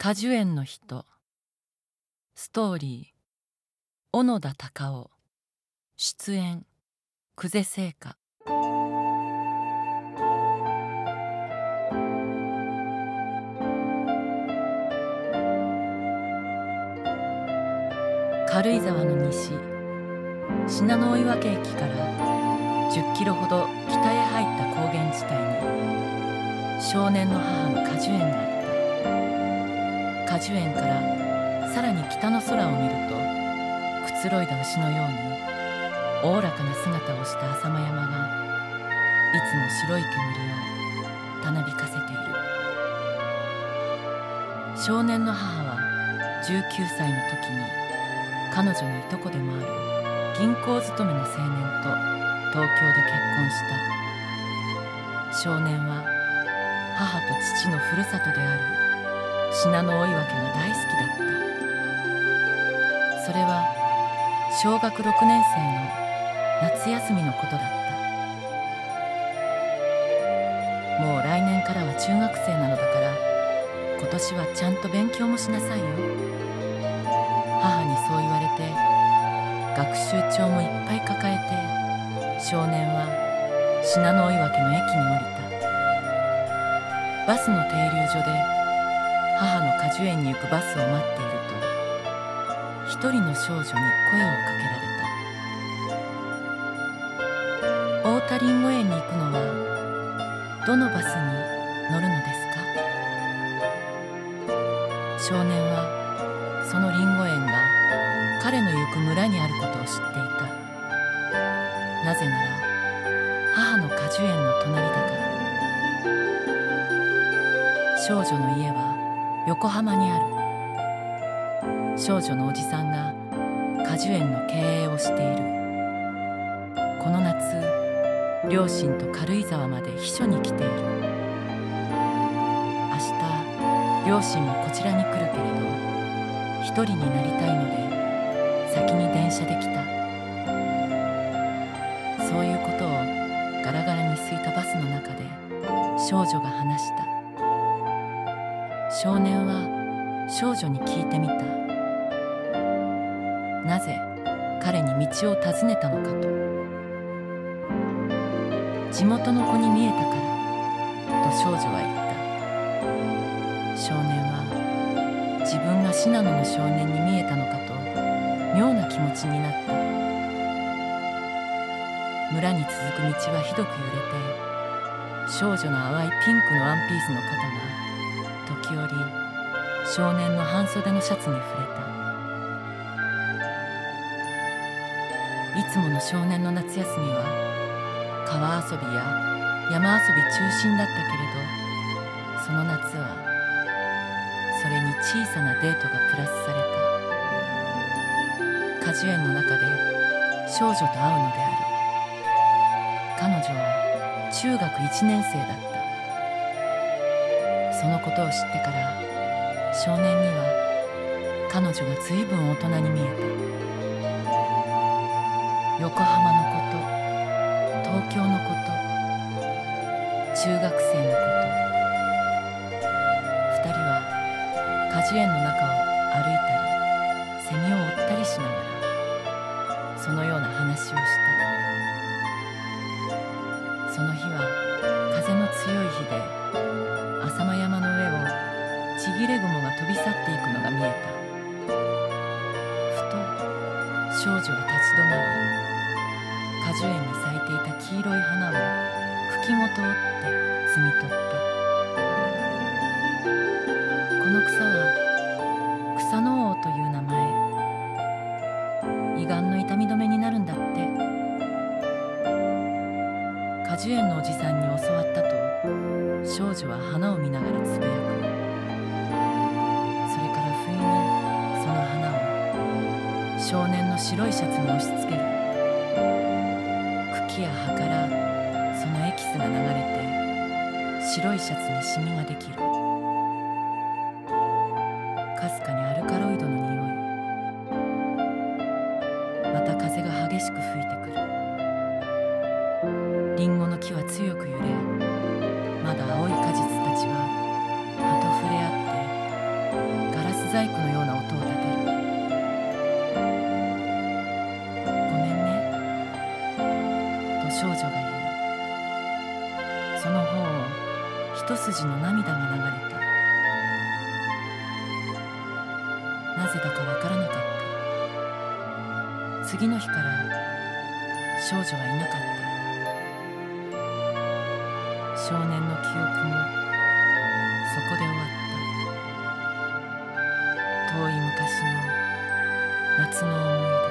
果樹園の人。ストーリー、小野田隆夫。出演、久世聖華。軽井沢の西、信濃追分駅から10キロほど北へ入った高原地帯に少年の母の果樹園があった。果樹園からさらに北の空を見ると、くつろいだ牛のようにおおらかな姿をした浅間山がいつも白い煙をたなびかせている。少年の母は19歳の時に彼女のいとこでもある銀行勤めの青年と東京で結婚した。少年は母と父のふるさとである信濃追分が大好きだった。それは小学6年生の夏休みのことだった。もう来年からは中学生なのだから、今年はちゃんと勉強もしなさいよ。母にそう言われて、学習帳もいっぱい抱えて少年は信濃追分の駅に降りた。バスの停留所で母の果樹園に行くバスを待っていると、一人の少女に声をかけられた。大田りんご園に行くのはどのバスに乗るのですか？少年はそのりんご園が彼の行く村にあることを知っていた。なぜなら母の果樹園の隣だから。少女の家は横浜にある。少女のおじさんが果樹園の経営をしている。この夏、両親と軽井沢まで避暑に来ている。明日両親もこちらに来るけれど、一人になりたいので先に電車で来た。そういうことをガラガラに空いたバスの中で少女が話した。少年は少女に聞いてみた。なぜ彼に道を尋ねたのかと。地元の子に見えたからと少女は言った。少年は自分が信濃の少年に見えたのかと妙な気持ちになった。村に続く道はひどく揺れて、少女の淡いピンクのワンピースの肩が時折少年の半袖のシャツに触れた。いつもの少年の夏休みは川遊びや山遊び中心だったけれど、その夏はそれに小さなデートがプラスされた。果樹園の中で少女と会うのである。彼女は中学1年生だった。そのことを知ってから少年には彼女が随分大人に見えた。横浜のこと、東京のこと、中学生のこと。二人は果樹園の中を歩いたりセミを追ったりしながらそのような話をした。その日は風の強い日で、浅間山の上をちぎれ雲が飛び去っていくのが見えた。ふと少女は立ち止まり、果樹園に咲いていた黄色い花を茎ごと折って摘み取った。この草は草の王という名前。胃がんの痛み止めになるんだって。果樹園のおじさんに教わったと少女は花を見ながらつぶやく。それから不意にその花を少年の白いシャツに押し付ける。茎や葉からそのエキスが流れて白いシャツにシミができる。かすかにアルカロイドの匂い。また風が激しく吹いてくる。リンゴの木は強く揺れ、まだ青い果実たちは葉と触れ合って細工のような音を立てる。ごめんね、と少女が言う。その方を一筋の涙が流れた。なぜだかわからなかった。次の日から少女はいなかった。少年の記憶もそこで終わった。遠い昔の夏の思い出。